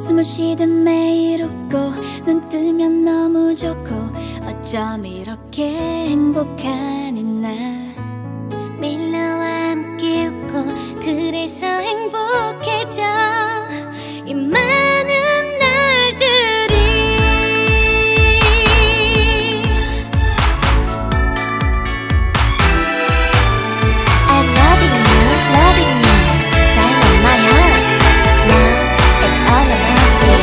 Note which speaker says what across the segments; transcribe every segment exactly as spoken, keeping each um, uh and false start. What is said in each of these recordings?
Speaker 1: 숨을 쉬든 매일 웃고 눈 뜨면 너무 좋고 어쩜 이렇게 행복하니 나
Speaker 2: 매일 너와 함께 웃고 그래서 행복해져 이 많은 날들이 I'm loving you, loving you Sign on my heart Now it's all about the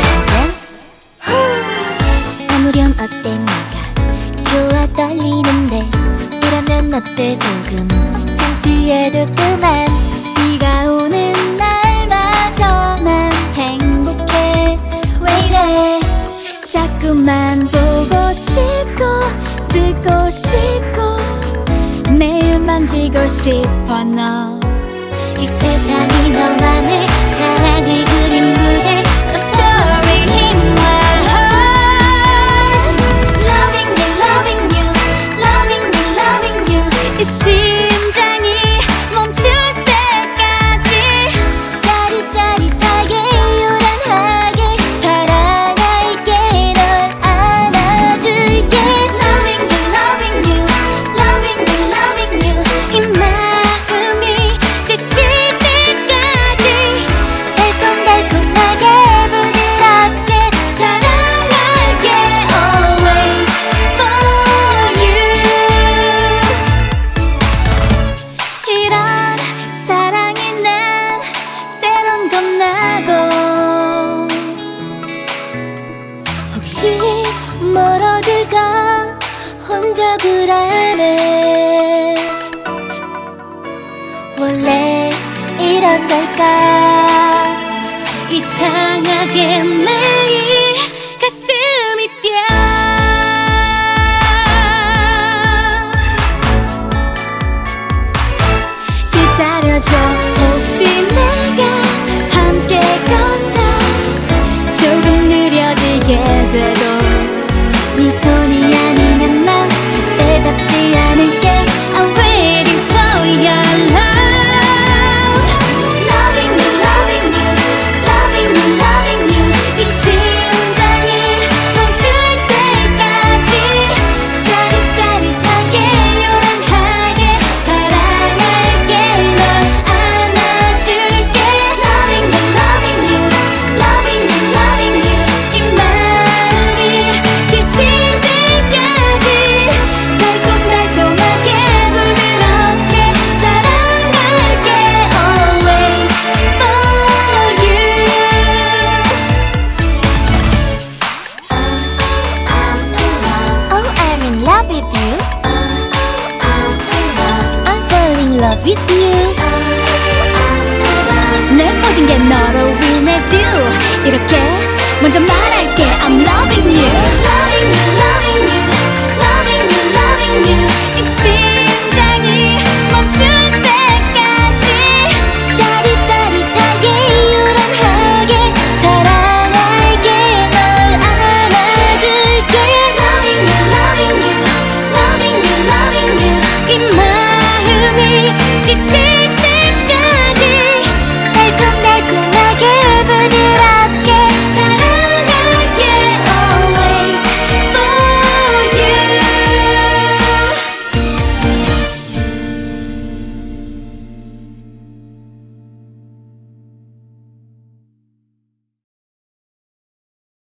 Speaker 2: engine 아무렴 어때 내가 좋아 떨리는데 이러면 어때 조금 창피해도 그만
Speaker 1: 비가 오는 날마저 난 행복해 왜 이래 자꾸만 보고 싶고 듣고 싶고 매일 만지고 싶어 너
Speaker 2: 이 세상이 너만의 사랑을 그린 무대 The story in my heart Loving you, loving you Loving you, loving you
Speaker 1: 이 심장이 멈출 때까지
Speaker 2: 짜릿짜릿하게 요란하게 사랑할게 널 안아줄게 Loving you, loving you Loving you, loving you 이 마음이 지칠 때까지 달콤달콤하게 부드럽게 사랑할게 Always for you
Speaker 1: 이런 사랑이 난 때론 겁나고
Speaker 2: 혹시 멀어질까 혼자 불안해 원래 이런 걸까
Speaker 1: 이상하게 매일 가슴이 뛰어 기다려줘 혹시 내가 함께 걷다 조금 느려지게 돼도 네 손이 아니면 난 절대 잡지 않을게 I'm waiting for your love
Speaker 2: Loving you, loving you Loving you, loving you
Speaker 1: 이 심장이 멈출 때까지 짜릿짜릿하게 요란하게 사랑할게 널 안아줄게
Speaker 2: Loving you, loving you Loving you, loving you
Speaker 1: 이 마음이 지칠 때까지 달콤달콤하게 부드럽게 사랑할게 Always for you
Speaker 2: Oh, I'm in love with you I'm falling in love with you
Speaker 1: 내 모든 게 너로 인해 do 이렇게 먼저 말할게 I'm loving you
Speaker 2: Loving you,